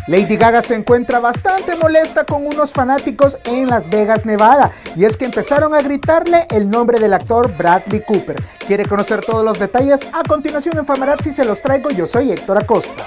Lady Gaga se encuentra bastante molesta con unos fanáticos en Las Vegas, Nevada, y es que empezaron a gritarle el nombre del actor Bradley Cooper. ¿Quiere conocer todos los detalles? A continuación en Famarazzi se los traigo, yo soy Héctor Acosta.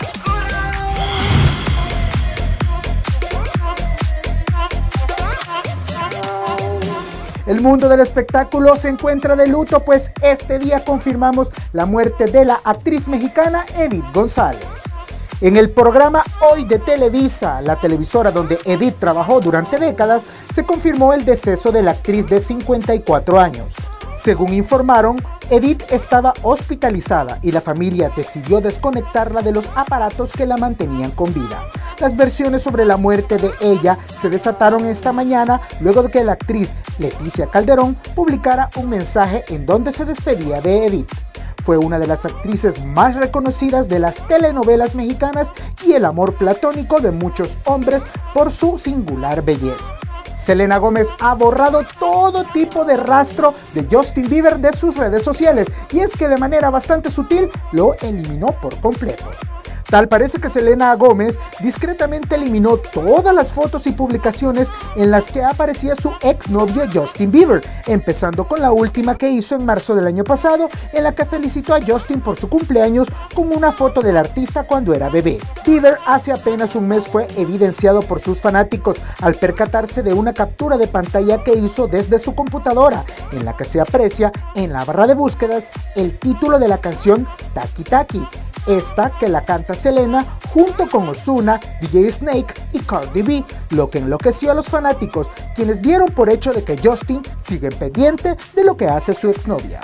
El mundo del espectáculo se encuentra de luto, pues este día confirmamos la muerte de la actriz mexicana Edith González. En el programa Hoy de Televisa, la televisora donde Edith trabajó durante décadas, se confirmó el deceso de la actriz de 54 años. Según informaron, Edith estaba hospitalizada y la familia decidió desconectarla de los aparatos que la mantenían con vida. Las versiones sobre la muerte de ella se desataron esta mañana luego de que la actriz Leticia Calderón publicara un mensaje en donde se despedía de Edith. Fue una de las actrices más reconocidas de las telenovelas mexicanas y el amor platónico de muchos hombres por su singular belleza. Selena Gómez ha borrado todo tipo de rastro de Justin Bieber de sus redes sociales, y es que de manera bastante sutil lo eliminó por completo. Tal parece que Selena Gómez discretamente eliminó todas las fotos y publicaciones en las que aparecía su exnovio Justin Bieber, empezando con la última que hizo en marzo del año pasado, en la que felicitó a Justin por su cumpleaños con una foto del artista cuando era bebé. Bieber hace apenas un mes fue evidenciado por sus fanáticos al percatarse de una captura de pantalla que hizo desde su computadora, en la que se aprecia en la barra de búsquedas el título de la canción Taki Taki. Esta que la canta Selena junto con Ozuna, DJ Snake y Cardi B, lo que enloqueció a los fanáticos, quienes dieron por hecho de que Justin sigue pendiente de lo que hace su exnovia.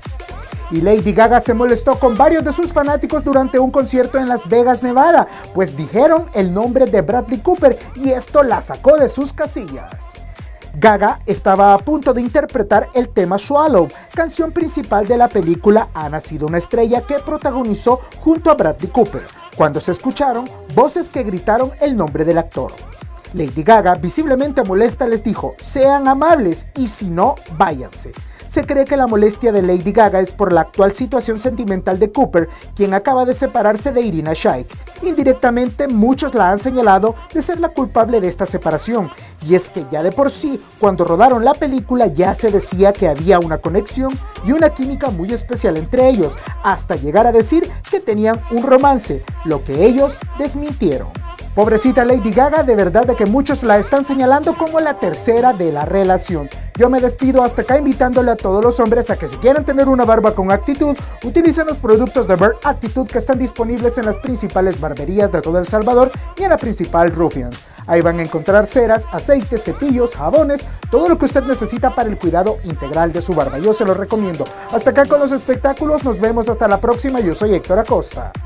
Y Lady Gaga se molestó con varios de sus fanáticos durante un concierto en Las Vegas, Nevada, pues dijeron el nombre de Bradley Cooper y esto la sacó de sus casillas. Gaga estaba a punto de interpretar el tema Swallow, canción principal de la película Ha nacido una estrella que protagonizó junto a Bradley Cooper, cuando se escucharon voces que gritaron el nombre del actor. Lady Gaga, visiblemente molesta, les dijo: sean amables y si no, váyanse. Se cree que la molestia de Lady Gaga es por la actual situación sentimental de Cooper, quien acaba de separarse de Irina Shayk. Indirectamente, muchos la han señalado de ser la culpable de esta separación, y es que ya de por sí, cuando rodaron la película ya se decía que había una conexión y una química muy especial entre ellos, hasta llegar a decir que tenían un romance, lo que ellos desmintieron. Pobrecita Lady Gaga, de verdad de que muchos la están señalando como la tercera de la relación. Yo me despido hasta acá invitándole a todos los hombres a que si quieren tener una barba con actitud, utilicen los productos de Bird Attitude que están disponibles en las principales barberías de todo El Salvador y en la principal Ruffians. Ahí van a encontrar ceras, aceites, cepillos, jabones, todo lo que usted necesita para el cuidado integral de su barba. Yo se lo recomiendo. Hasta acá con los espectáculos, nos vemos hasta la próxima. Yo soy Héctor Acosta.